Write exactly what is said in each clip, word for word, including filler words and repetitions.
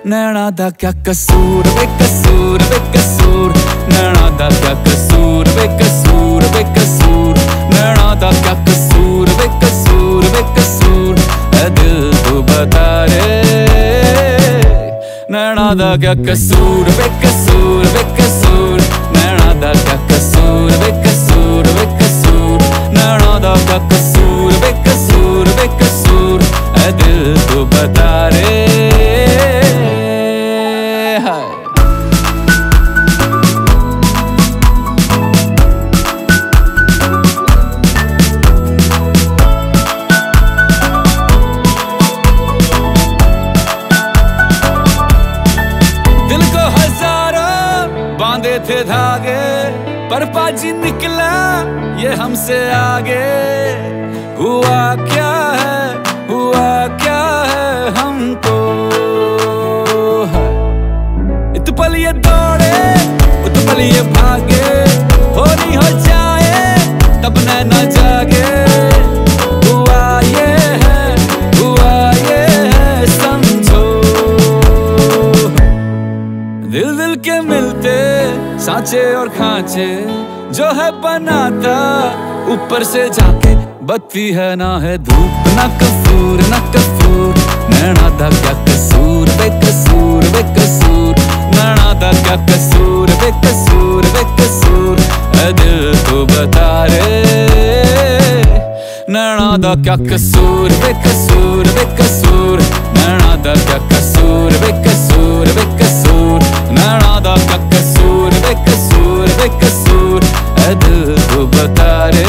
नैना दा क्या कसूर वे कसूर वे कसूर, नैना दा क्या कसूर वे कसूर वे कसूर, नैना दा क्या कसूर वे कसूर वे कसूर, ऐ दिल तू बता रे नैना दा क्या कसूर वे कसूर वे कसूर, नैना दा क्या कसूर वे कसूर वे कसूर, नैना दा क्या कसूर वे कसूर वे कसूर, ऐ दिल तू बता रे। बांधे थे धागे पर पाजी निकला ये हमसे आगे, हुआ क्या है हुआ क्या है हमको है। इत पल ये दौड़े उत पल ये भागे, हो नहीं हो जाए तब नैना जागे, हुआ ये है हुआ ये है समझो। दिल दिल के मिलते सांचे और खांचे जो है बनाता ऊपर से जाके, बत्ती है ना है धूप ना कपूर ना कपूर, नैना दा क्या कसूर वे कसूर वे कसूर, नैना दा क्या कसूर वे कसूर वे कसूर, ऐ दिल तू बता रे नैना दा क्या कसूर वे कसूर वे कसूर, नैना दा क्या कसूर वे कसूर वे कसूर, नैना दा क्या कसूर वे कसूर वे कसूर, ऐ दिल तू बता रे।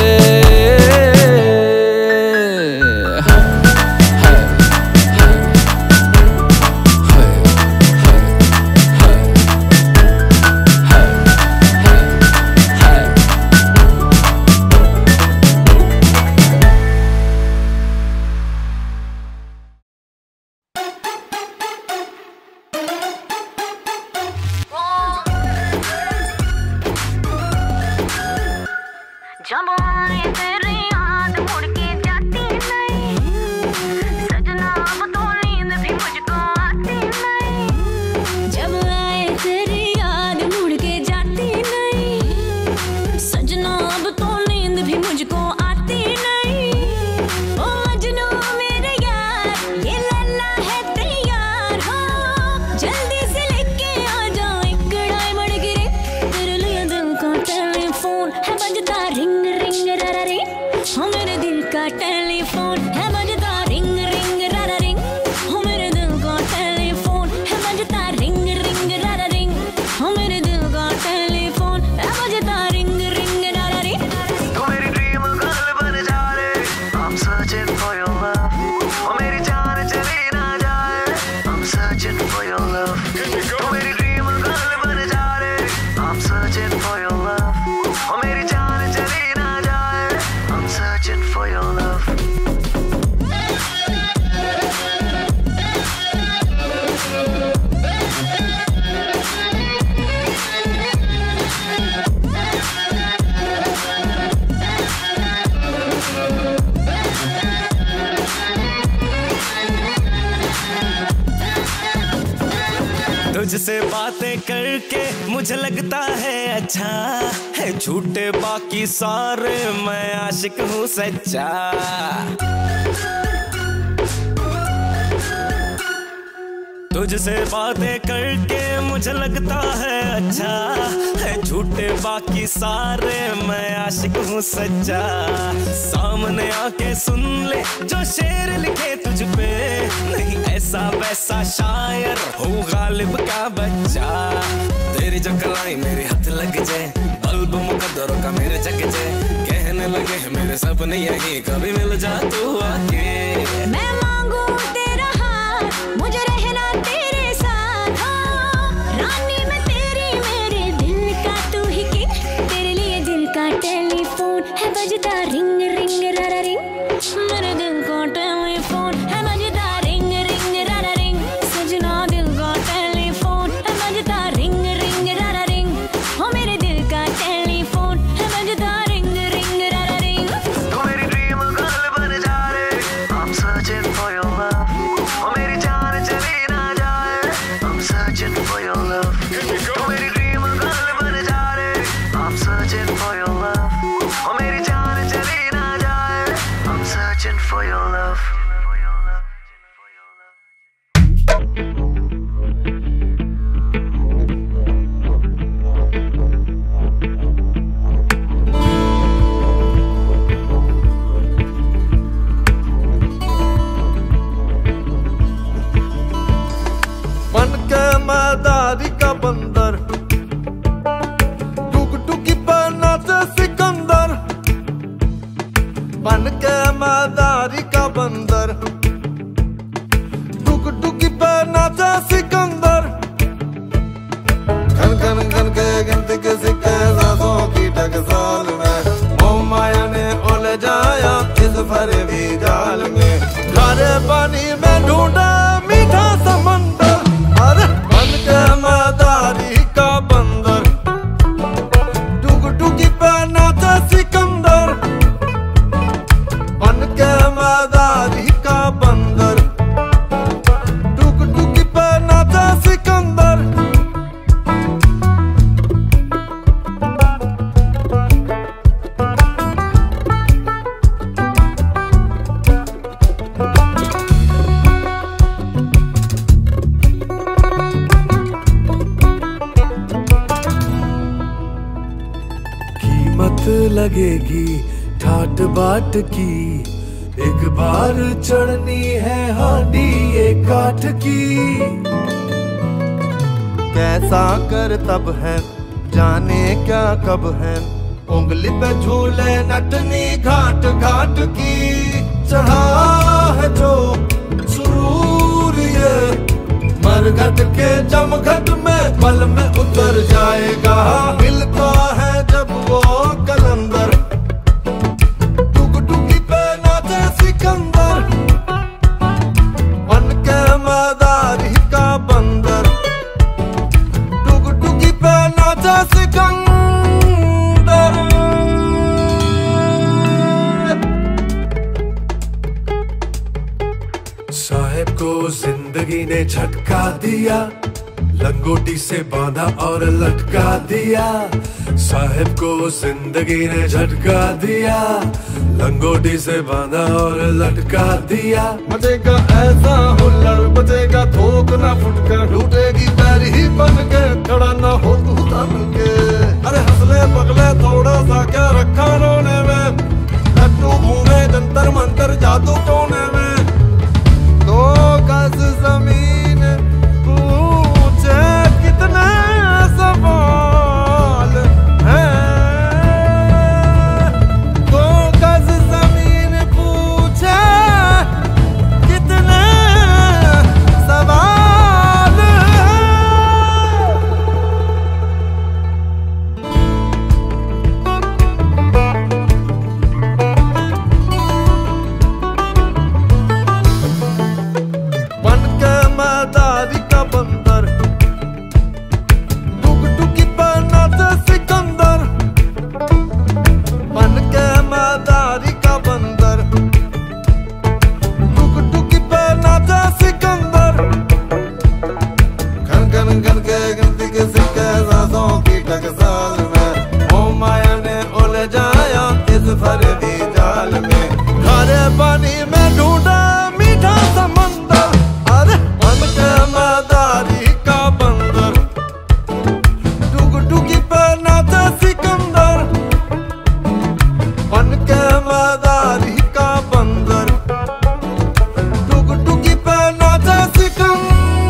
जब आए तेरी याद मुड़ के जाती नहीं, सजना अब तो नींद भी मुझको आती नहीं। जब आए तेरी याद मुड़ के जाती नहीं, सजना अब तो नींद भी मुझको आती नहीं। ओ मजनू मेरे यार ये लल्ला है तैयार हो, जल्दी से लेके आ जाओ एक डायमंड की रिंग, तेरे लिए दिल का टेलीफोन है बजता रिंग रिंग रारा रिंग, हो मेरे दिल का टेलीफोन है बजता रिंग रिंग रारा रिंग, हो मेरे दिल का टेलीफोन है बजता रिंग रिंग रारा रिंग, हो मेरे दिल का टेलीफोन है बजता रिंग रिंग रारा रिंग। तू मेरी ड्रीम गर्ल बन जा रे, I'm searching for your love, ओ मेरी जान चली ना जाए, I'm searching for your love। तू मेरी ड्रीम गर्ल बन जा रे, I'm searching for your love, ओ मेरी जान चली ना जाए, I'm searching for your love। तुझसे बातें करके मुझे लगता है अच्छा है, झूठे बाकी सारे मैं आशिक हूँ सच्चा। तुझसे बातें करके मुझे लगता है अच्छा है, झूठे बाकी सारे मैं आशिक हूँ सच्चा। सामने आके सुन ले जो शेर लिखे तुझ पे, नहीं ऐसा वैसा शायर हूँ गालिब का बच्चा। तेरी जो कलाई मेरे हाथ लग जाए, बल्ब मुकद्दरों का मेरे जग जाए, कहने लगे मेरे सपने यही कभी मिल जा तू आके। मैं मांगू तेरा हाथ मुझे रहना तेरे साथ, हाँ रानी मैं तेरी मेरे दिल का तू ही किंग, तेरे लिए दिल का टेलीफोन है बजता रिंग रिंग रारा रिंग, मेरे दिल का टेलीफोन है बजता रिंग रिंग रारा रिंग, सजना दिल का टेलीफोन है बजता रिंग रिंग रारा रिंग, हो मेरे दिल का टेलीफोन है बजता रिंग रिंग रारा रिंग। तू मेरी ड्रीम गर्ल बन जा रे, I'm searching for मदारी का बंदर, टुक टुकी पर नाचे सिकंदर, बन के मदारी का बंदर, टुक टुकी पर नाचे सिकंदर। खन खन खन के गिनती के सिक्के सांसों की टकसाल में, मोह माया ने उलझ जाया इस फरेबी जाल में। खारे पानी में ढूंढा मीठा समंदर, अरे बन के मदारी का बंदर, टुक टुकी पे नाचे सिकंदर, बन के मदारी का बंदर, टुक टुकी पे नाचे सिकंदर। लगेगी ठाट बाट की, एक बार चढ़नी है हांडी ये काठ की। कैसा कर तब है जाने क्या कब है, उंगली पे झूले नटनी घाट घाट की। चढ़ा है जो सुरूर ये मरघट के जमघट में पल में उतर जाएगा। मिलता है जब वो कलंदर, टुक टुकी पे नाचे सिकंदर, बन के मदारी का बंदर, टुक टुकी पे नाचे सिकंदर। साहेब को जिंदगी ने झटका दिया, लंगोटी से बांधा और लटका दिया। साहेब को जिंदगी ने झटका दिया, लंगोटी से बांधा और लटका दिया। बचेगा ऐसा हुल्लड़, बचेगा थोक ना फुटकर, लूटेगी पैर ही बन के, खड़ा ना हो तू तब के। अरे हंसले पगले थोड़ा सा क्या रखा रोने में, लट्टू घूमे जंतर मंतर जादू टोने में। दो गज जमीन पूछे कितने सवाल हैं, दो गज जमीन पूछे कितने सवाल हैं। बन के मदारी का बंदर, टुक टुकी पर नाचे सिकंदर, बन के मदारी का बंदर, टुक टुकी पर नाचे सिकंदर। खन खन खन के गिनती के सिक्के सांसों की टकसाल में, मोह माया ने उलझ जाया इस फरेबी जाल में। खारे पानी में ढूंढा मीठा समंदर, अरे बन के मदारी का बंदर, टुक टुकी पे नाचे सिकंदर, बन के मदारी का बंदर, टुक टुकी पे नाचे सिकंदर।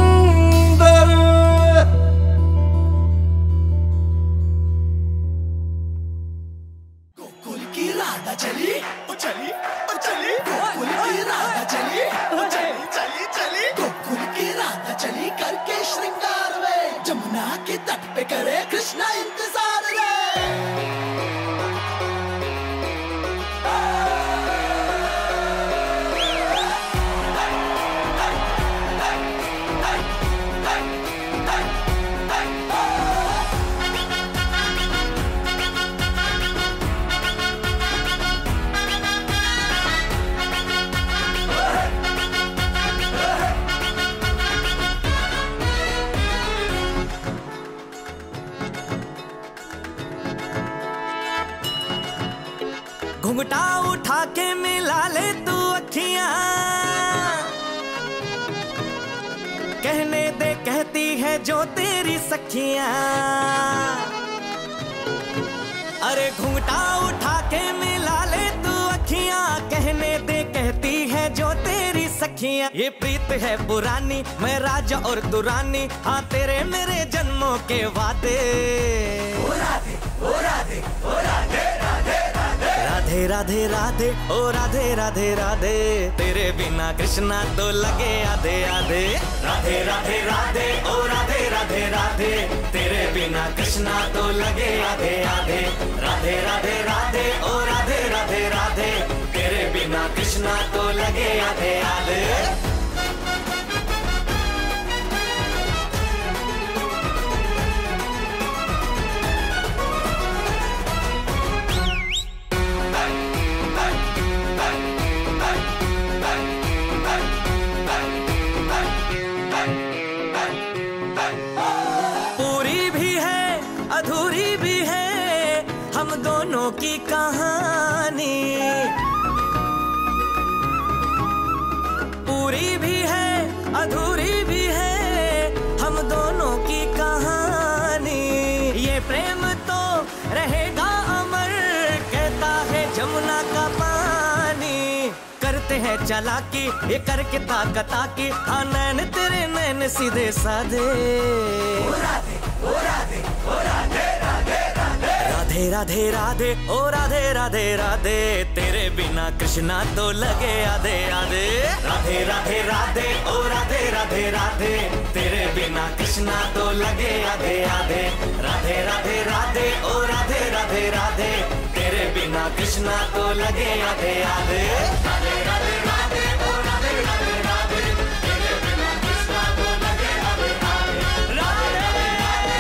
गोकुल की राधा चली ओ चली ओ चली, गोकुल की राधा चली ओ चली चली चली, गोकुल की राधा चली करके श्रृंगार वे, जमुना के तट पे करे कृष्णा इंतजार रे। घुंघटा उठा के मिला ले तू अखियां, कहने दे कहती है जो तेरी सखियां। अरे घुंघटा उठा के मिला ले तू अखियां, कहने दे कहती है जो तेरी सखियां, ये प्रीत है पुरानी, मैं राजा और दुरानी, हाँ तेरे मेरे जन्मों के वादे। ओ राधे ओ राधे ओ राधे राधे राधे राधे राधे राधे ओ राधे राधे राधे, तेरे बिना कृष्णा तो लगे आधे आधे। राधे राधे राधे ओ राधे राधे राधे, तेरे बिना कृष्णा तो लगे आधे आधे। राधे राधे राधे ओ राधे राधे राधे, तेरे बिना कृष्णा तो लगे आधे आधे। पूरी भी है अधूरी भी है हम दोनों की कहानी, पूरी भी है अधूरी भी है हम दोनों की कहानी। ये प्रेम तो रहेगा अमर, कहता है जमुना का पानी। करते हैं चालाकी ये करके ताकता की, हाँ नैन तेरे नैन सीधे साधे। ओ राधे ओ राधे ओ राधे राधे राधे राधे राधे राधे ओ राधे राधे राधे, तेरे बिना कृष्णा तो लगे आधे आधे। राधे राधे राधे ओ राधे राधे राधे, तेरे बिना कृष्णा तो लगे आधे आधे। राधे राधे राधे ओ राधे राधे राधे, तेरे बिना कृष्णा तो लगे आधे आधे। राधे राधे राधे ओ राधे राधे राधे, तेरे बिना कृष्णा तो लगे आधे आधे। राधे राधे राधे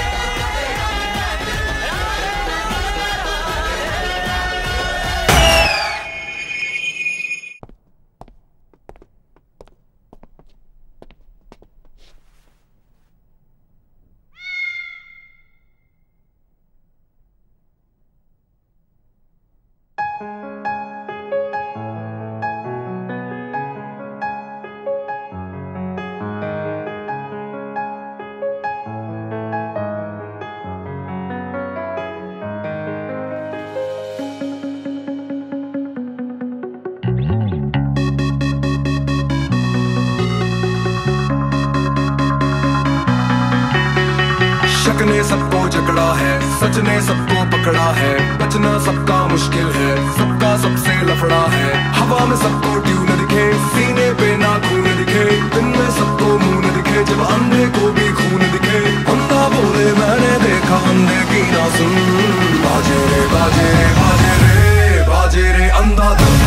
शक ने सबको जकड़ा है, सच ने सबको पकड़ा है, बचना सबका मुश्किल है, सबका सबसे लफड़ा है। हवा में सबको ट्यून दिखे, सीने पे ना खून दिखे, दिन में सबको मुंह न दिखे, जब अंधे को भी खून दिखे। अंधा बोले मैंने देखा, अंधे की ना सुन। बाजे रे बाजे रे बाजे रे बाजे रे अंधाधुन,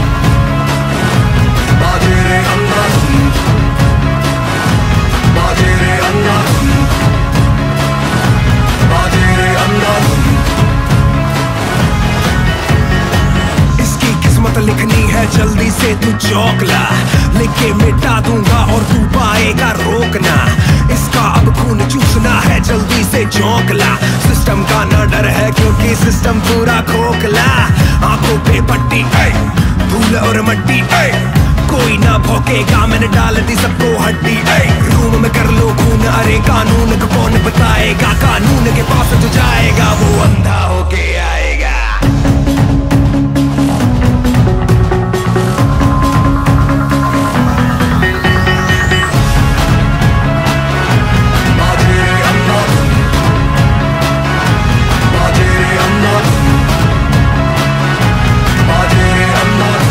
बाजे रे अंधाधुन, बाजे रे अंधाधुन, बाजे रे अंधाधुन। इसकी किस्मत लिखनी है जल्दी से तू चौकला, लेके मिटा दूंगा और तू पाएगा रोकना। इसका अब खून चूसना है जल्दी से चौकला, सिस्टम का ना डर है क्योंकि सिस्टम पूरा खोखला। आंखों पे पट्टी धूल और मट्टी, कोई ना भौंकेगा मैंने डाल दी सबको हड्डी। रूम में कर लो खून, अरे कानून को कौन बताएगा, कानून के पास जो जाएगा वो अंधा होके आएगा। बाजे रे अंधाधुन, बाजे रे अंधाधुन, बाजे रे अंधाधुन।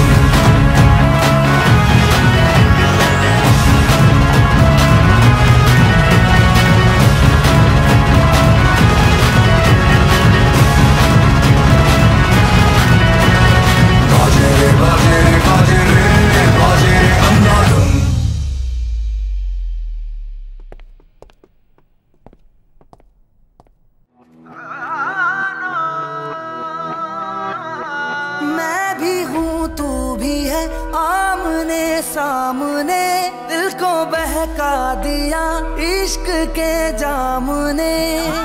मैं भी हूँ तू भी है, आमने सामने दिल को बहका दिया इश्क के जाम ने।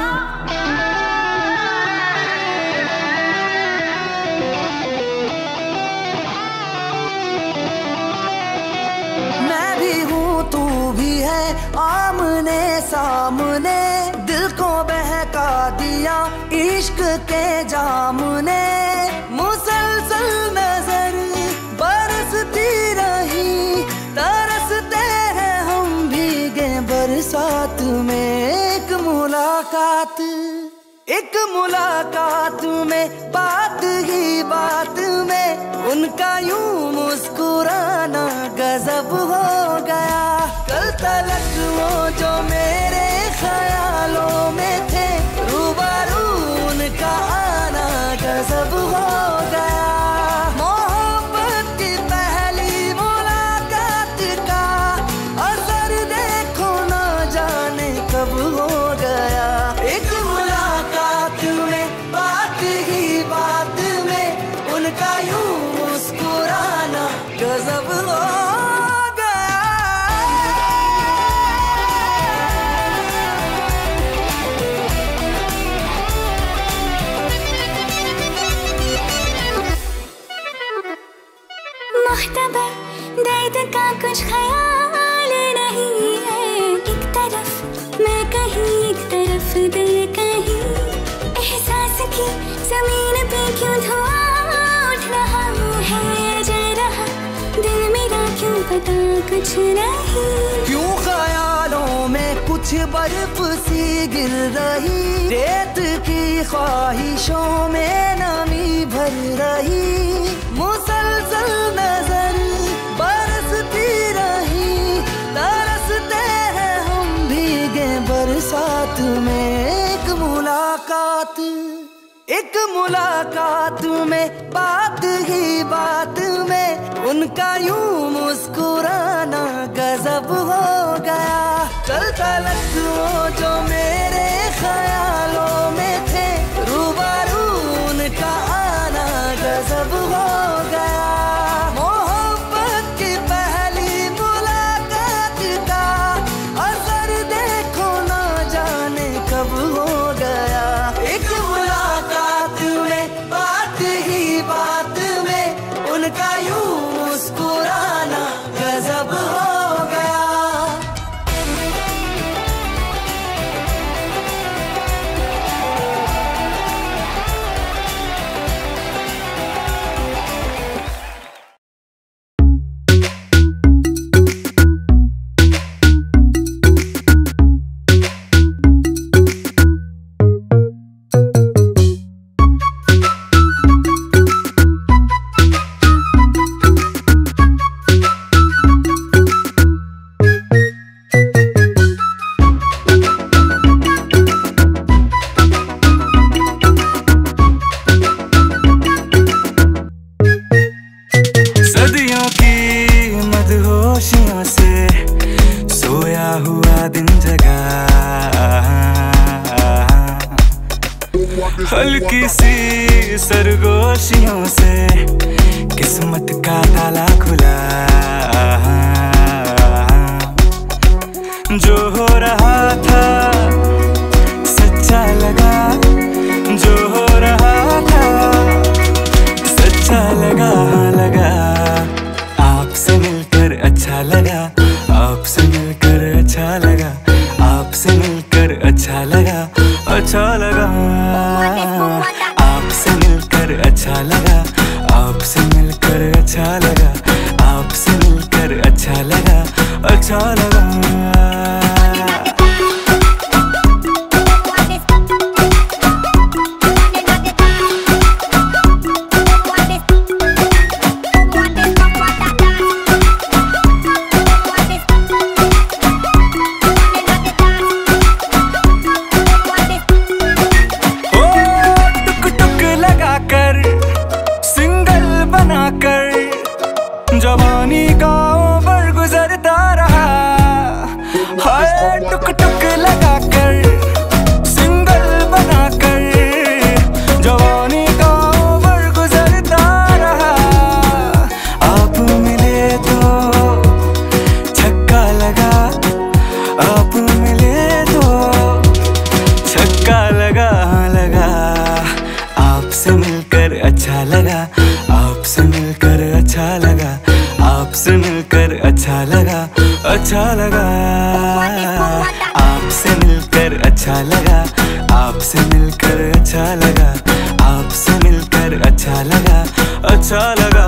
मैं भी हूँ तू भी है, आमने सामने दिल को बहका दिया इश्क के जाम ने। मुसलसल नजर बरसती रही बरसात में एक मुलाकात, एक मुलाकात में बात ही बात में उनका यूं मुस्कुराना गजब हो गया। कल तलक वो जो मेरे ख्यालों में थे, रूबरू उनका आना गजब हो गया। मोहब्बत की पहली मुलाकात का असर देखो ना जाने कब हो गया। एक मुलाकात में बात ही बात में उनका यूं मुस्कुराना गजब हो गया। मुख्तबर दर्द का कुछ ख्याल नहीं है, एक तरफ मैं कहीं एक तरफ दिल कहीं। एहसास की जमीन पे क्यों धुआं उठ रहा है, जल रहा दिल मेरा क्यों पता कुछ नहीं। क्यों ख्यालों में कुछ बर्फ सी गिर रही, रेत की ख्वाहिशों में नमी भर रही। मुसलसल नजर बरसती रही, तरसते हैं हम भीगे बरसात में। एक मुलाकात, एक मुलाकात में बात ही बात में उनका यूं मुस्कुराना गजब हो गया। चल तलक वो जो मेरे ख्यालों में थे, रूबरू उनका आना गजब हो गया। मोहब्बत की पहली मुलाकात का असर देखो ना जाने कब हो गया। एक मुलाकात में बात ही बात में उनका यूं मुस्कुराना गजब हो गया। सदियों की मदहोशियों से सोया हुआ दिन जगा, हल्की सी सरगोशियों से किस्मत का ताला खुला। जो हो रहा था सच्चा लगा, जो हो रहा था सच्चा लगा लगा। आपसे मिलकर अच्छा लगा, आपसे मिलकर अच्छा लगा, आपसे मिलकर अच्छा लगा, अच्छा लगा। आपसे मिलकर अच्छा लगा, आपसे मिलकर अच्छा लगा, आपसे मिलकर अच्छा लगा, अच्छा लगा। जवानी का उम्र गुजरता रहा, हाय टुक टुक लगा कर सिंगल बना कर। जवानी का उम्र गुजरता रहा, आप मिले तो छक्का लगा, आप मिले तो छक्का लगा लगा। आपसे मिलकर अच्छा लगा, आपसे मिलकर अच्छा लगा, आपसे मिलकर अच्छा लगा, अच्छा लगा। आपसे मिलकर अच्छा लगा, आपसे मिलकर अच्छा लगा, आपसे मिलकर अच्छा लगा, अच्छा लगा।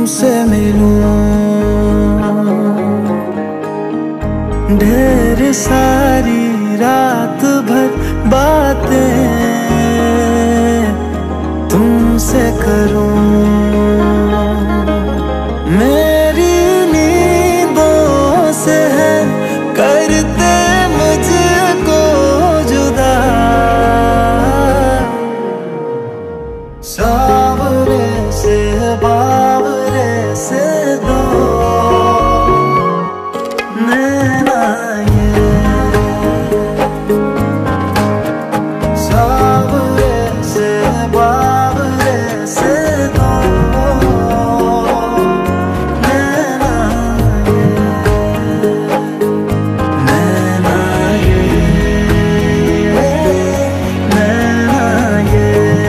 तुमसे मिलूं, ढेर सारी रात भर बातें तुमसे करूं, मेरी नींदों से है करते मुझको जुदा, सावरे से बावरे से दो नैना ये, सावरे से बावरे से दो नैना ये, नैना ये, नैना ये,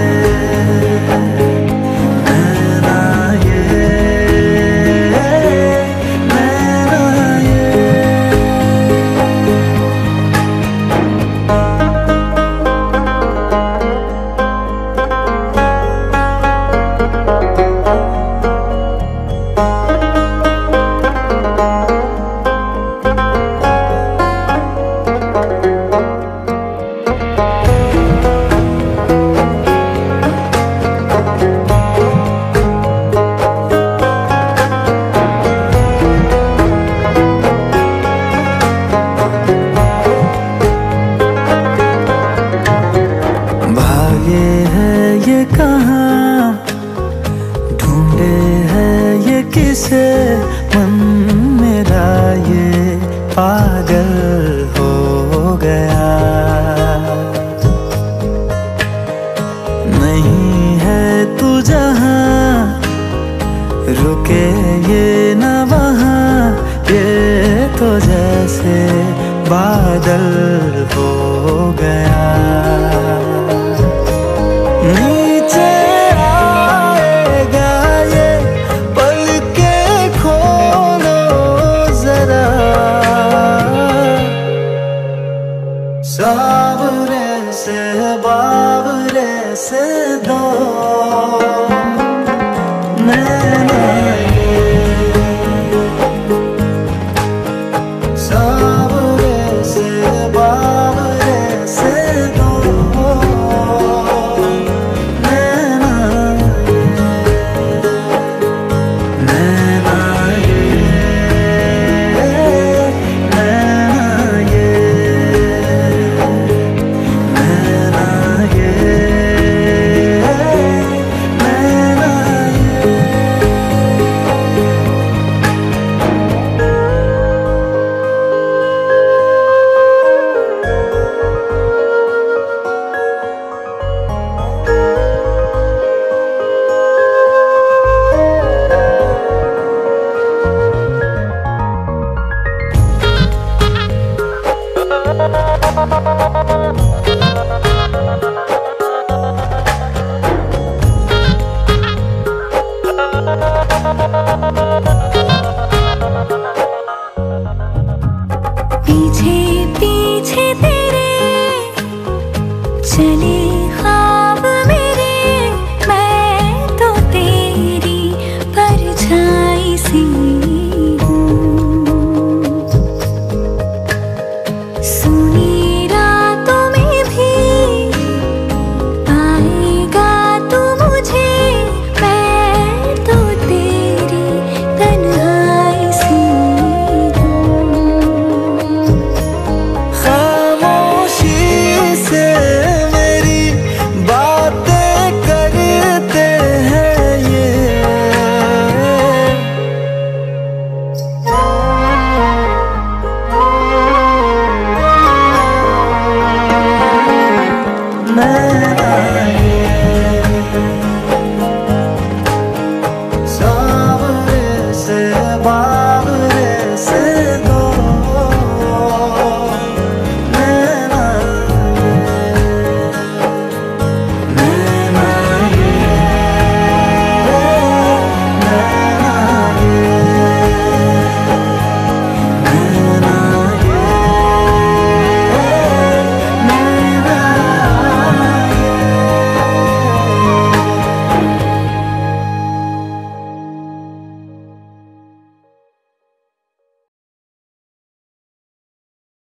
भागे है ये कहाँ, ढूंढे है ये किसे, मन मेरा ये पागल हो गया, नहीं है तू जहाँ, रुके ये न वहाँ, ये तो जैसे बादल हो गया, नीचे आएगा ये पलके खोलो जरा, सावरे से बावरे से दो नैना ये, सावरे से बावरे से दो नैना ये, नैना ये, नैना ये, नैना ये, नैना ये।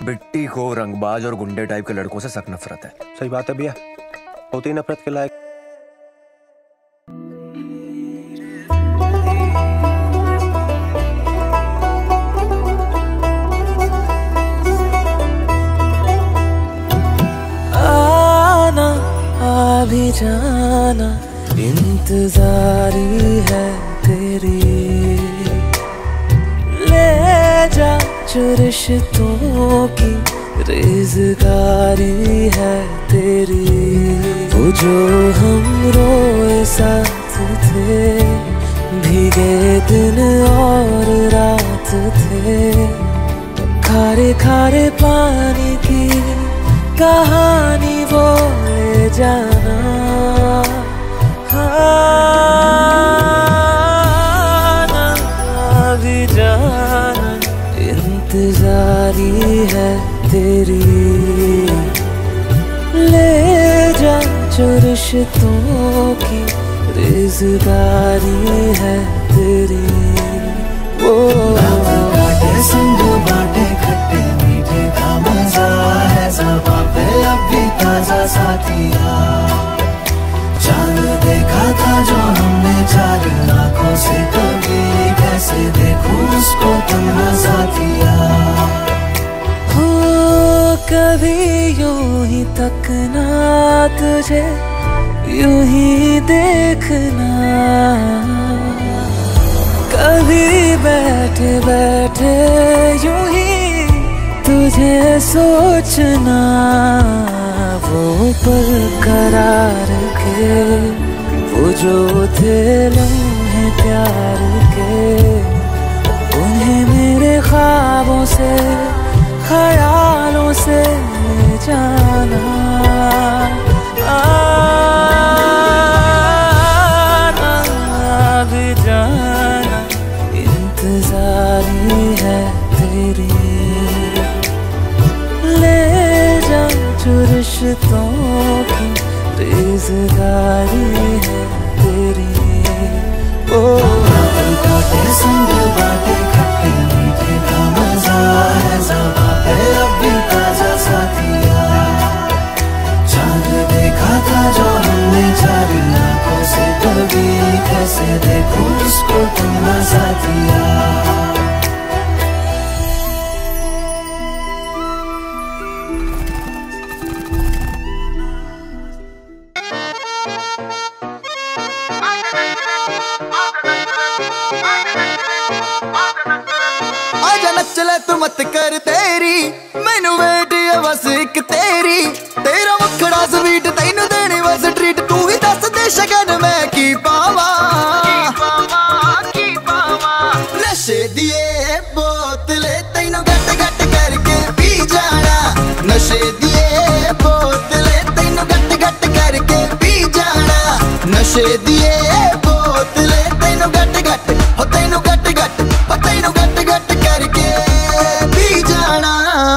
बिट्टी को रंगबाज और गुंडे टाइप के लड़कों से सख्त नफरत है। सही बात है भैया, होती नफरत के लायक। आना आ भी जाना इंतजारी है तेरी, ले जा जो रिश्तों की रेज़गारी है तेरी। वो जो हम रोए साथ थे, भीगे दिन और रात थे, खारे खारे पानी की कहानी वो ले जाना। आना आ भी जाना इंतजारी है तेरी, ले जा जो रिश्तों की रेज़गारी है तेरी। वो बाटे संग बाटे खट्टे मीठे का मजा है, ज़बां पे अब भी ताजा साथिया। चांद देखा था जो हमने चार आंखों से, कभी कैसे देखूं उसको तन्हा साथिया। हो कभी यूं ही तकना तुझे, यूं ही देखना, कभी बैठे बैठे यूं ही तुझे सोचना। वो पल करार के, वो जो थे लम्हे प्यार के, उन्हें मेरे ख्वाबों से ख्यालों से जाना। आना भी जाना इंतजारी है तेरी, ले जा जो रिश्तों की रेज़गारी है तेरी। ओ बाटे संग बाटे खट्टे मीठे का मजा है, ज़बां पे अब भी ताजा साथिया। चांद देखा था जो हमने चार आंखों से, कभी कैसे देखूं उसको तन्हा साथिया। आजा नच ले तू मत कर तेरी, मैनू वेट है बस एक तेरी। तेरा मुखड़ा स्वीट तैनू देनी बस ट्रीट, तू ही दस दे शगन मैं की पावा। नशे दिए बोतले तैनू गट गट करके पी जाना, नशे दिए बोतले तैनू गट गट करके पी जाना। नशे दिए बोतले तैनू गट गट, हो तैनू गट गट, हो तैनू गट गट करके पी जाना।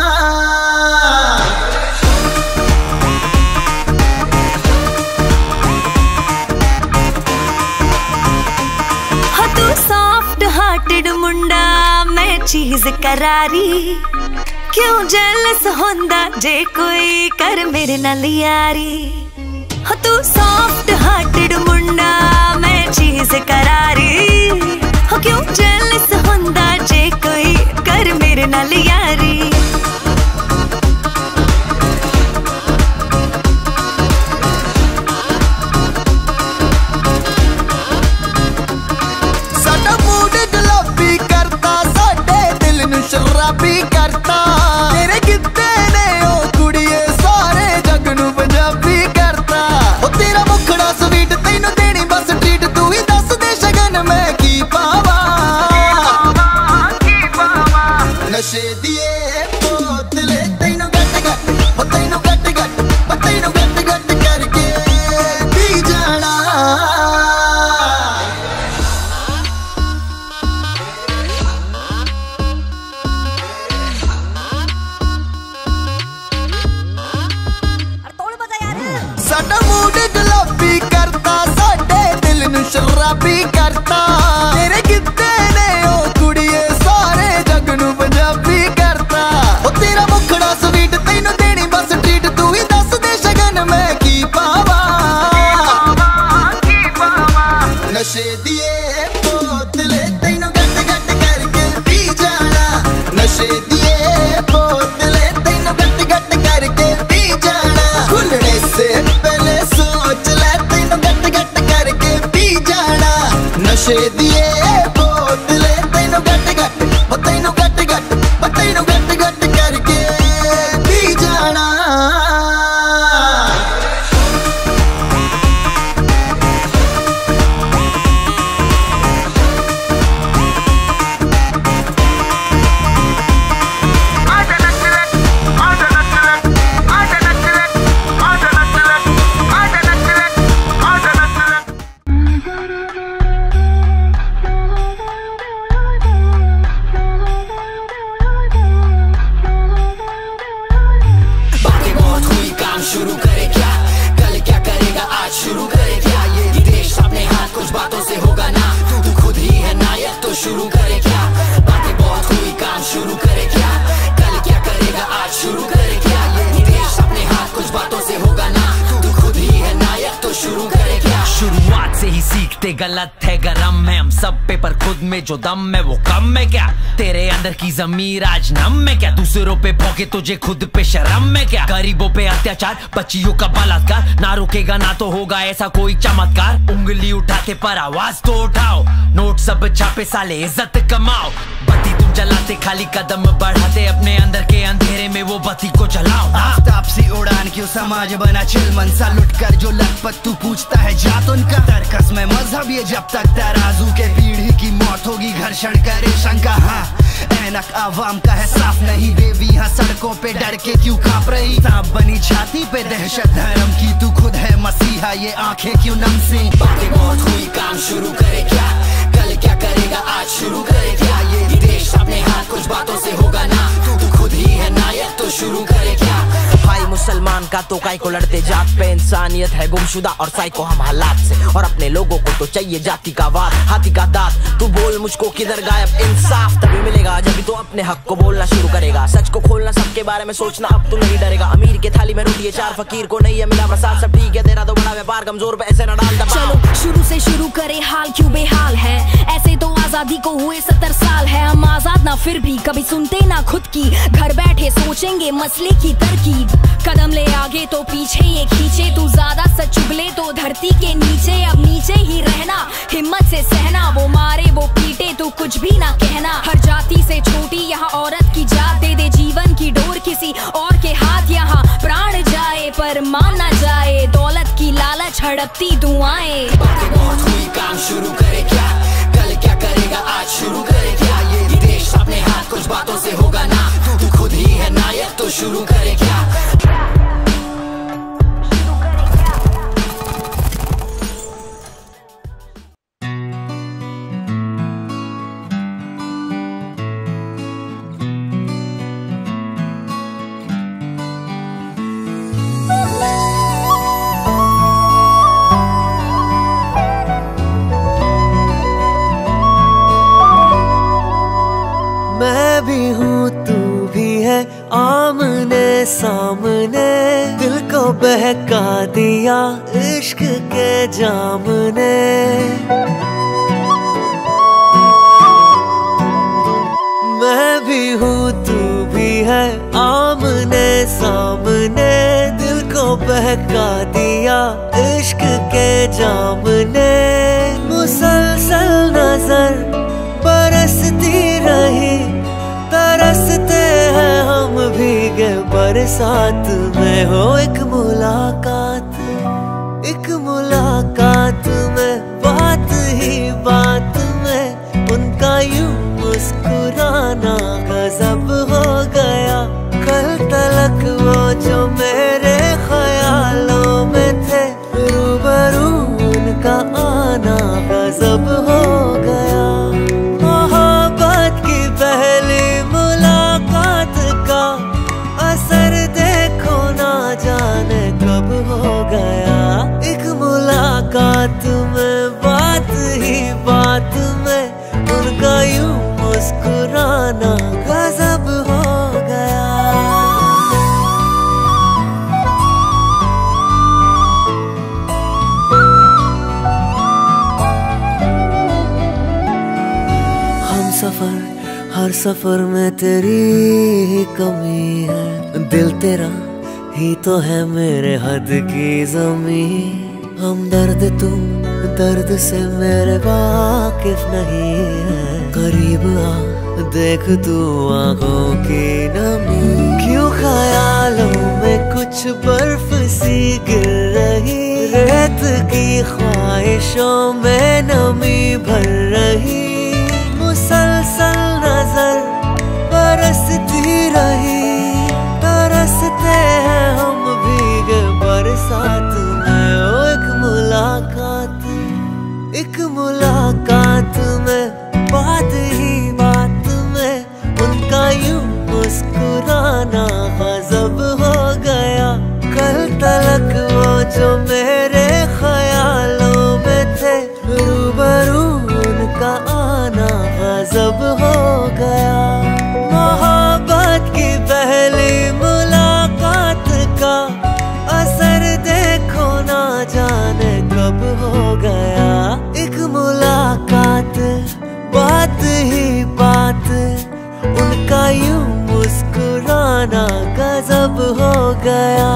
हो तू सॉफ्ट हार्टेड मुंडा, मैं चीज करारी, क्यों जेलस होंदा जे कोई कर मेरे नाल यारी। हो तू सॉफ्ट हार्टेड मुंडा, मैं चीज करारी, हो क्यों जेलस होंदा जे कोई कर मेरे नाल यारी। साडा मूड गुलाबी करता, साडे दिल नू शराबी करता। तेरे गिद्दे ने ओ कुड़िए सारे जग नू पंजाबी करता। ओ तेरा मुखड़ा स्वीट तैनू देनी बस ट्रीट, तू ही दस दे शगन मैं की पावा। नशे दिए बोतले तैनू गट गट, ओ तैनू गट गट, ओ तैनू गट गट करके पी जाना। साडा मूड गुलाबी करता, साडे दिल नू शराबी करता। तेरे गिद्दे ने ओ कुड़िए सारे जग नू पंजाबी करता। ओ तेरा मुखड़ा बोतले तैनू गट गट करके पी जाना नशे दिए बोतले तैनू गट गट करके पी जाना खुलने से पहले सोच ले तैनू गट गट करके पी जाना नशे दिए बोतले तैनू गट गट तैनू गट गट तैनू गट गट करके पी जाना शुरू करे क्या कल क्या करेगा आज शुरू करे क्या ये देश अपने हाथ कुछ बातों से होगा ना तू खुद ही है नायक तो शुरू करे क्या बातें बहुत हुई काम शुरू करे क्या कल क्या करेगा आज शुरू करे क्या ये देश अपने हाथ कुछ बातों से होगा ना तू खुद ही है नायक तो शुरू करे क्या शुरुआत से ही सीखते गलत है गरम है हम सब पे पर खुद में जो दम है वो कम है क्या तेरे अंदर की जमीर आज नम है क्या दूसरों पे भोगे तुझे खुद पे शर्म है क्या गरीबों पे अत्याचार बच्चियों का बलात्कार ना रुकेगा ना तो होगा ऐसा कोई चमत्कार उंगली उठाते पर आवाज तो उठाओ नोट सब छापे साले इज्जत कमाओ बत्ती तुम जलाते खाली कदम बढ़ाते अपने अंदर के अंधेरे में वो बत्ती को जलाओ आफ्ताब सी उड़ान क्यों समाज बना चिल मनसा लुट कर जो लखपत तू पूछता है जात उनका तरकस में मजहब ये जब तक तराजू के पीढ़ी की मौत होगी घर्षण करे शंका हाँ ऐनक आवाम का है साफ नहीं देवी हाँ सड़कों पे डर के क्यों कांप रही सांप बनी छाती पे दहशत धर्म की तू खुद है मसीहा ये आंखें क्यों नम सी बातें बहुत हुई काम शुरू करे क्या कल क्या करेगा आज शुरू करे क्या ये देश अपने हाथ कुछ बातों से होगा ना तू खुद ही है नायक तो शुरू करे क्या भाई मुसलमान का तो काय को लड़ते जात पे इंसानियत है गुमशुदा और साइको हम हालात से और अपने लोगों को तो चाहिए जाति का वाद हाथी का दांत तू बोल मुझको किधर गायब इंसाफ तभी मिलेगा जब तो अपने हक को बोलना शुरू करेगा सच को खोलना सबके बारे में सोचना अब तू नहीं डरेगा अमीर के थाली में रोटी है चार फकीर को नहीं है मिला प्रसाद सब ठीक है तेरा तो बड़ा व्यापार कमजोर पे ऐसे न डाल दबाव चलो शुरू से शुरू करे हाल क्यों बेहाल है ऐसे तो आजादी को हुए सत्तर साल है हम आजाद ना फिर भी कभी सुनते ना खुद की घर बैठे सोचेंगे मसले की तरकीब कदम ले आगे तो पीछे ये खींचे तू ज्यादा सच चुगले तो धरती के नीचे अब नीचे ही रहना हिम्मत से सहना वो मारे वो पीटे तू कुछ भी ना कहना हर जाति से छोटी यहाँ औरत की जात दे दे जीवन की डोर किसी और के हाथ यहाँ प्राण जाए पर मान ना जाए दौलत की लालच हड़पती दुआएं बातें बहुत हुई काम शुरू करे क्या कल क्या करेगा आज शुरू करे क्या ये देश अपने हाथ कुछ बातों से होगा ना तू खुद ही है नायक तो शुरू करे क्या मैं भी हूँ तू भी है आमने सामने दिल को बहका दिया इश्क के जाम ने मैं भी हूँ तू भी है आमने सामने दिल को बहका दिया इश्क के जाम ने मुसलसल नजर बरसती रही तरसते हैं हम भीगे बरसात में हो एक मुलाकात एक मुलाकात में बात ही बात में उनका यूं मुस्कुराना गजब हो गया कल तलक वो जो मेरे ख्यालों में थे रूबरू उनका आना गजब हो गया पहली मुलाकात का असर देखो ना जाने कब हो सफर हर सफर में तेरी ही कमी है। दिल तेरा ही तो है मेरे हद की ज़मीं। हम दर्द तू दर्द से मेरे वाकिफ नहीं है। करीब आ देख तू आंखों की नमी। क्यों ख्यालों में कुछ बर्फ सी गिर रही। रेत की ख्वाहिशों में नमी भर रही। मुसलसल नजर बरसती रही। तरसते हैं हम भीगे बरसात में। ओ एक मुलाकात एक मुलाकात में बात ही बात में उनका यूं मुस्कुराना गजब हो गया। कल तलक वो जो मेरे ख्यालों में थे रूबरू उनका आना गजब हो गया। मोहब्बत की पहली मुलाकात का असर देखो ना जाने कब हो गया। एक मुलाकात बात ही बात उनका यूं मुस्कुराना गजब हो गया।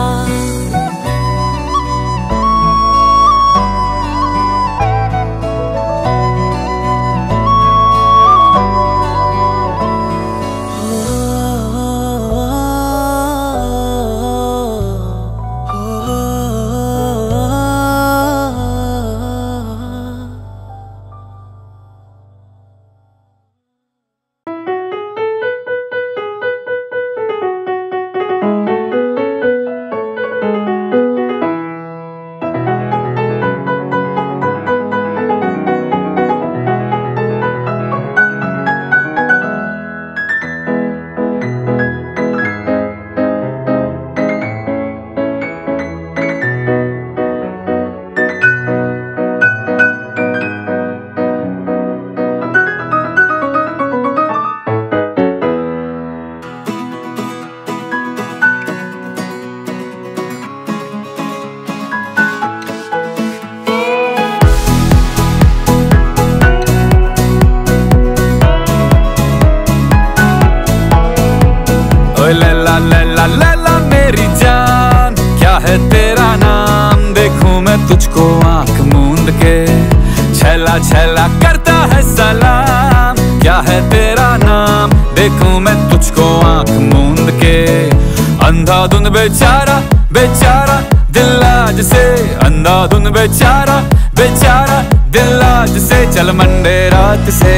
लैला लैला लैला मेरी जान क्या है तेरा नाम। देखूं मैं तुझको आंख मूंद के। छैला छैला करता है सलाम। क्या है तेरा नाम देखूं मैं तुझको आंख मूंद के। अंधाधुंध बेचारा बेचारा दिल आज से। अंधाधुंध बेचारा बेचारा दिल आज से। चल मंडे रात से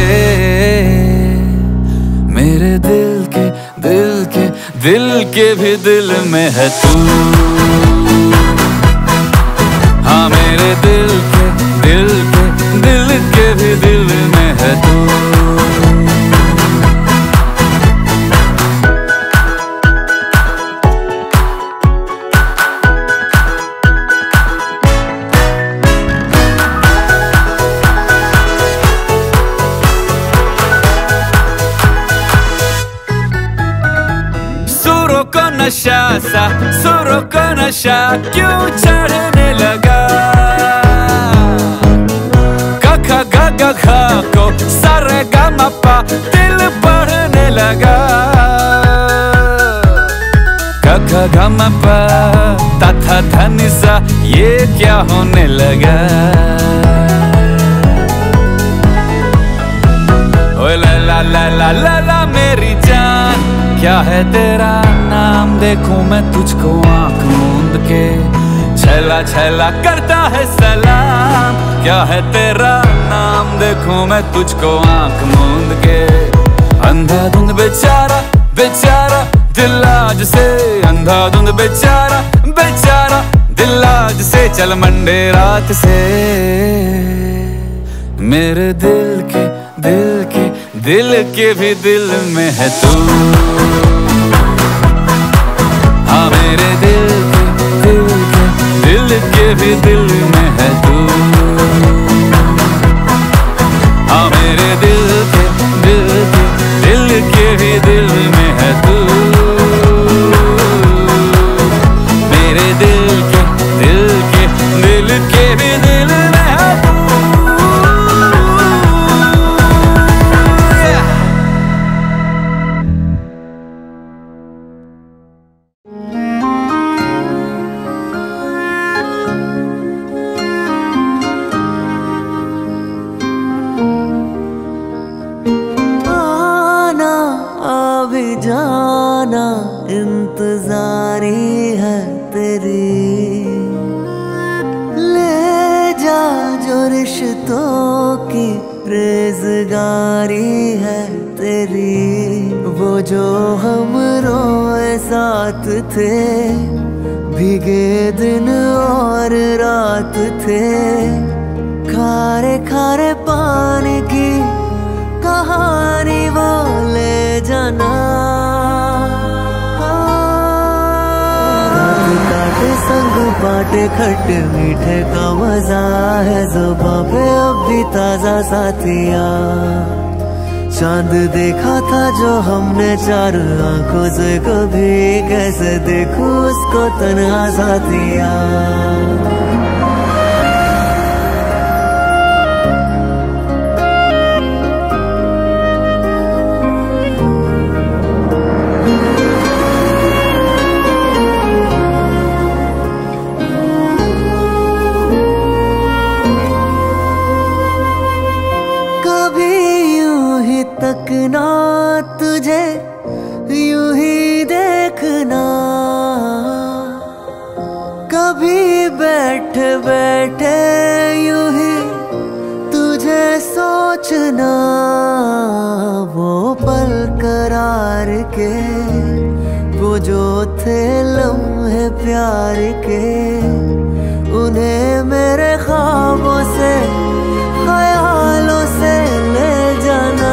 मेरे दिल के दिल के दिल के भी दिल में है तू। हाँ मेरे दिल के दिल के दिल के भी दिल में है तू। नशा सा सुरों को नशा क्यों चढ़ने लगा। कखा गा गा खा को सारे गा मा पा दिल पढ़ने लगा। कखा गा मा पा ता था धा नि सा ये क्या होने लगा। ओए लैला लैला लैला मेरी जान क्या है तेरा नाम। देखूं मैं तुझको आंख मूंद के। छैला छैला करता है सलाम। क्या है तेरा नाम देखूं मैं तुझको आंख मूंद के। अंधाधुंध बेचारा बेचारा दिल आज से। अंधाधुंध बेचारा बेचारा दिल आज से। चल मंडे रात से मेरे दिल के दिल के दिल के भी दिल में है तू। हाँ मेरे दिल के दिल के दिल के भी दिल में है तू। हाँ मेरे दिल के दिल के दिल के भी दिल में है तू। मेरे दिल के दिल के दिल के भी दिल में है तू। Yeah. जाना इंतजारी है तेरी, ले जा जो रिश्तों की रेज़गारी है तेरी। वो जो हम रोए साथ थे, भीगे दिन और रात थे, खारे खारे पानी की कहानी वो ले जाना। काटे संग बाटे खट्टे मीठे का मजा है, ज़ुबां पे अब भी ताजा साथिया। चांद देखा था जो हमने चार आंखों से, कभी कैसे देखूं उसको तन्हा साथिया। तकना तुझे यूं ही देखना, कभी बैठे बैठे यूं ही तुझे सोचना। वो पल करार के, वो जो थे लम्हे प्यार के, उन्हें मेरे ख्वाबों से ख्यालों से ले जाना।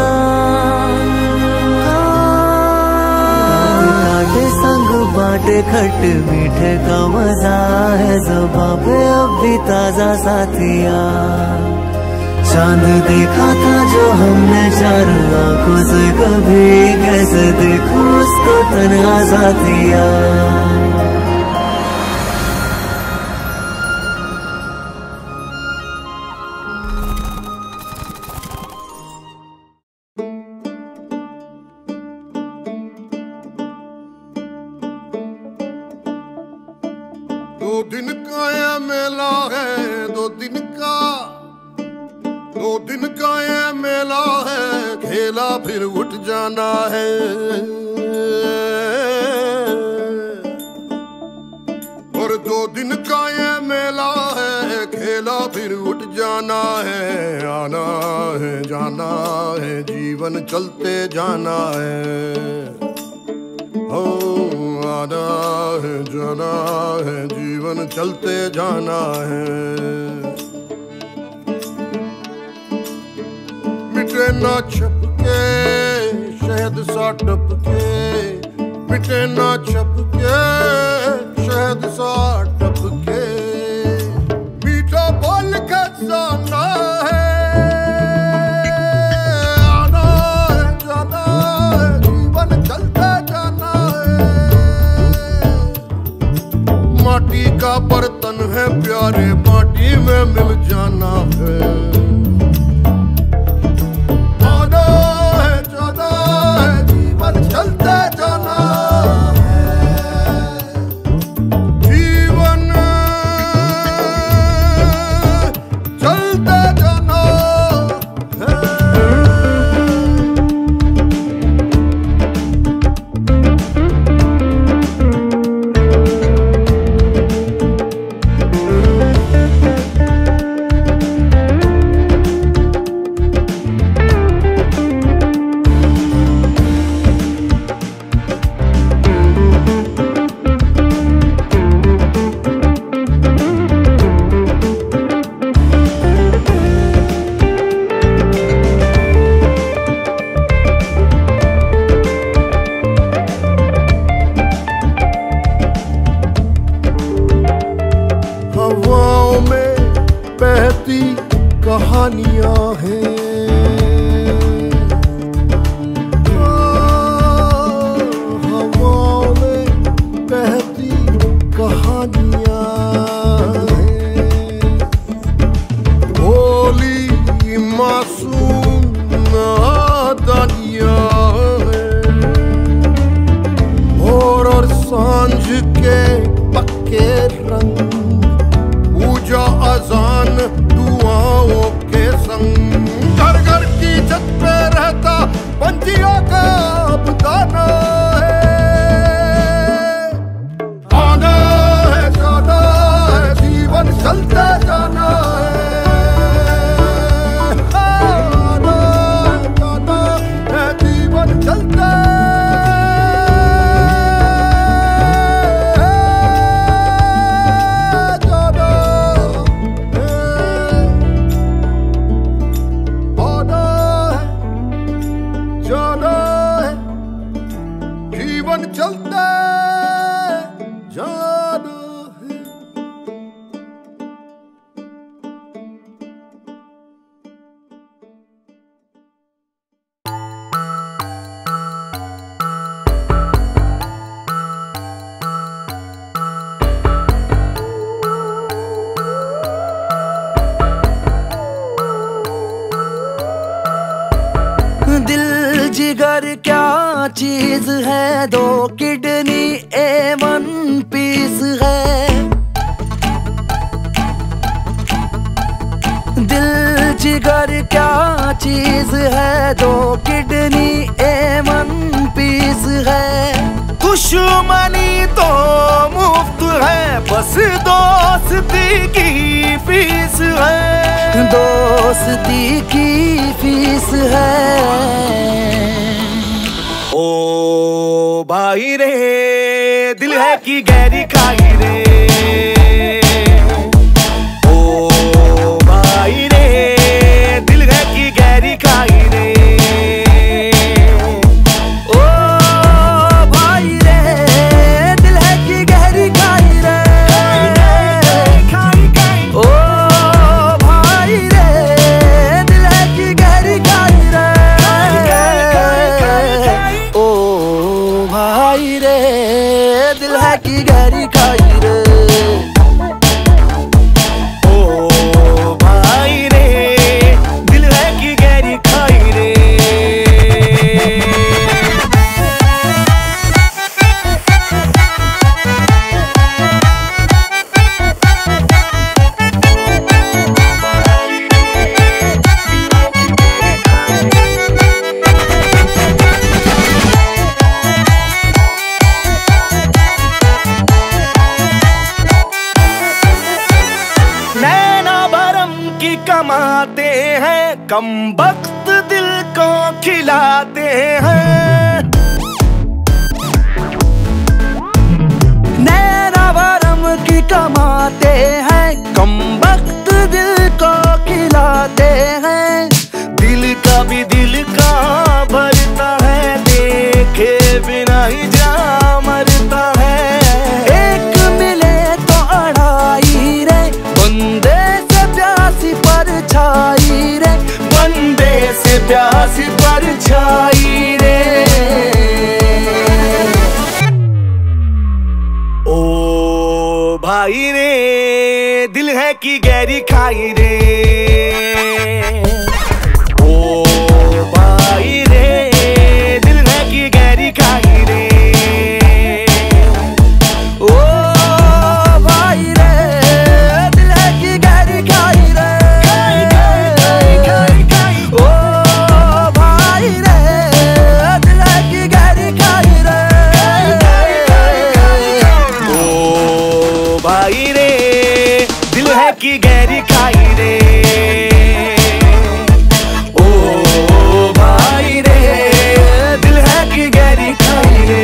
बाटे खट्टे मीठे का मजा है, ज़ुबां पे अब भी ताजा साथिया। चांद देखा था जो हमने चार आंखों से, कभी कैसे देखूं उसको तन्हा साथिया। दो दिन का ये मेला है, दो दिन का, दो दिन का ये मेला है, खेला फिर उठ जाना है। और दो दिन का ये मेला है, खेला फिर उठ जाना है। आना है जाना है, जीवन चलते जाना है। हो आना है जाना है, जीवन चलते जाना है। मिटे ना छप के शहद सा टपके, मिटे ना छप के शहद सा टपके, मीठा बोल के जाना है। आना है जाना है, जीवन चलते जाना है। माटी का बर्तन है प्यारे, माटी में मिल जाना है। आना है जाना है, जीवन चलते जाना है। जीवन चलते जाना है। हवाओं में बहती कहानियां हैं, हवाओं में बहती कहानियां हैं। भोली मासूम नादानियां हैं। भोर और सांझ के पक्के रंग, पूजा अजान दुआओं के संग। घर घर की छत पे रहता पंछियों का अब दाना। दिल जिगर क्या चीज है, दो किडनी ए वन पीस है। दिल जिगर क्या चीज है, दो किडनी ए वन पीस है। दुश्मनी तो मुफ्त है, बस दोस्ती की फीस है। दोस्ती की फीस है। ओ भाई रे दिल है कि गहरी खाई रे। ओ भाई रे दिल है कि गहरी खाई रे। कमाते हैं, कम वक्त दिल को खिलाते हैं। नैना भरम की कमाते हैं, कम वक्त दिल को खिलाते हैं। दिल का भी दिल का भरता है, देखे बिना ही जा मरता है। एक मिले तो अढ़ाई रे, बंदे से प्यासी परछाई रे। बंदे से प्यासी परछाई रे। ओ भाई रे दिल है कि गहरी खाई रे। ओ भाई रे दिल है कि गहरी खाई रे। ओ भाई रे दिल है कि गहरी खाई रे। ओ भाई रे दिल है कि गहरी खाई रे। ओ भाई रे दिल है कि गहरी खाई रे। ओ भाई रे दिल है कि गहरी खाई रे।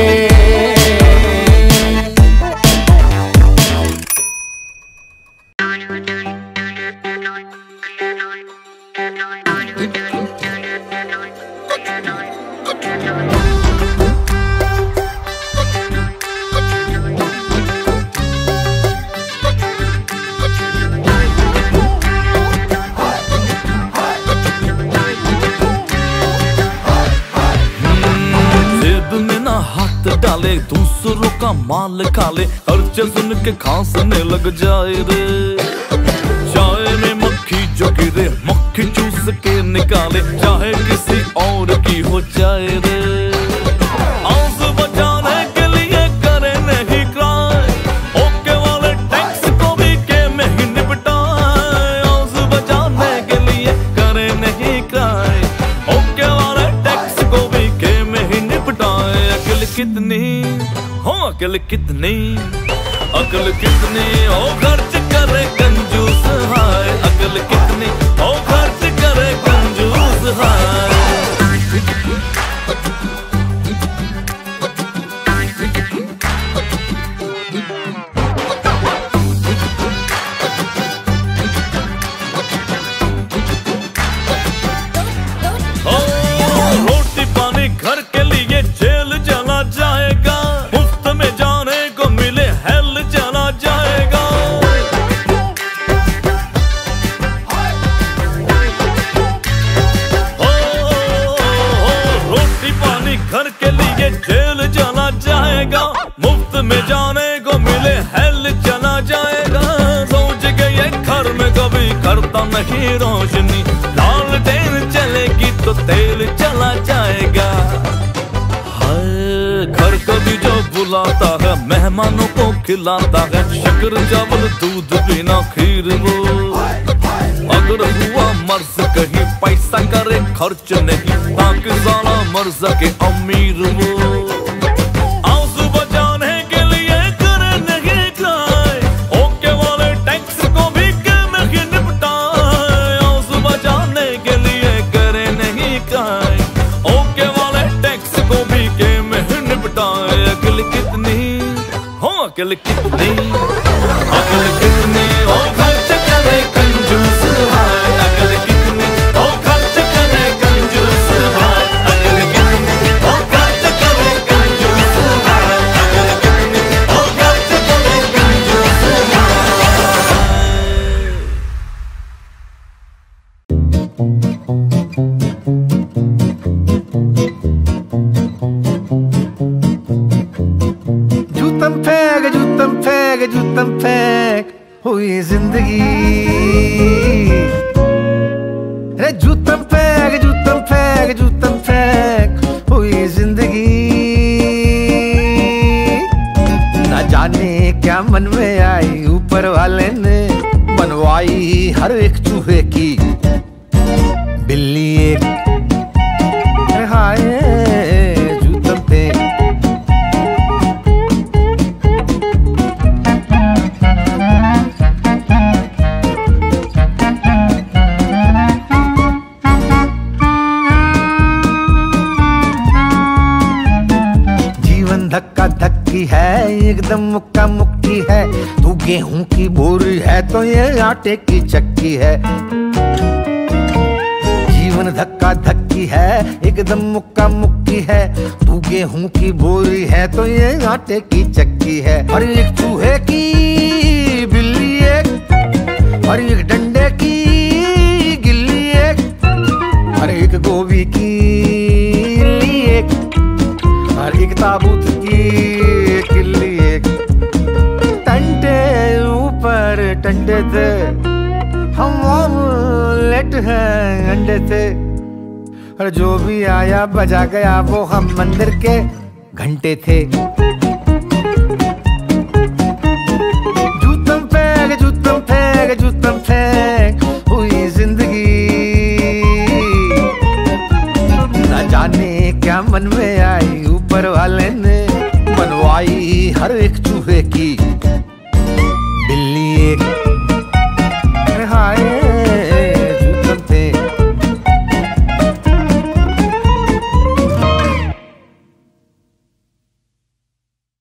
डाले दूसरों का माल खा ले, खर्चे सुन के खांसने लग जाए रे। चाय में मक्खी जो गिरे मक्खी चूस के निकाले, चाहे किसी और की हो जाए रे। आंसू बचाने के लिए करे नहीं क्राई, ओके वाले टैक्स को भी के में ही निपटाए। आंसू बचाने के लिए करे नहीं क्राई, ओके वाले टैक्स को भी के में ही निपटाए। अकल कितनी हो, अकल कितनी, अकल कितनी हो खर्च करे कंजूस हाय। अकल कितनी हो खर्च करे कंजूस हाय। रोटी पानी घर के लिए जेल चला जाएगा, मुफ्त में जाने को मिले हेल चला जाएगा। ओ, रोटी पानी घर के लिए जेल चला जाएगा, मुफ्त में जाने को मिले हेल चला जाएगा। सोच के ये घर में कभी करता नहीं रोशनी, लालटेन चलेगी तो तेल चला जाएगा। हाय घर कभी जो बुलाता है, मेहमानों को खिलाता है, शक्कर चावल दूध बिना खीर वो। अगर हुआ मर्ज कहीं पैसा करे खर्च नहीं, ताकि साला मर सके अमीर वो। आंसू बचाने के लिए करे नहीं ट्राई, ओके वाले टैक्स को भी के में ही निपटाए। आंसू बचाने के लिए करे नहीं ट्राई, ओके वाले टैक्स को भी के में ही निपटाए। अकल कितनी हो, अकल कितनी, अकल कितनी हो खर्च करे कंजूस भाई। अकल कितनी हो खर्च करे कंजूस भाई। अकल कितनी हो खर्च करे कंजूस भाई। अकल कितनी हो खर्च करे कंजूस भाई। जूतम फेंक जूतम फेंक जूतम फेंक हुई जिंदगी। रे जूतम फेंक जूतम फेंक जूतम फेंक हुई जिंदगी। ना जाने क्या मन में आई, ऊपर वाले ने बनवाई हर एक चूहे की बिल्ली एक। हाय जूतम फेंक धक्का धक्की है, एकदम मुक्का मुक्की है। तू गेहूं की बोरी है तो ये आटे की चक्की है। जीवन धक्का धक्की है, एकदम मुक्का मुक्की है। तू गेहूं की बोरी है तो ये आटे की चक्की है। और एक चूहे की बिल्ली एक, और एक डंडे की गिल्ली एक, और एक गोभी की इल्ली एक, और एक ताबूत की किल्ली एक। टंटे ऊपर टंटे थे, हम ऑमलेट हैं अंडे थे। और जो भी आया बजा गया वो हम मंदिर के घंटे थे। जूतम फेंक जूतम फेंक जूतम फेंक हुई जिंदगी। न जाने क्या मन में आई, ऊपर वाले ने बनवाई हर एक चूहे की बिल्ली एक।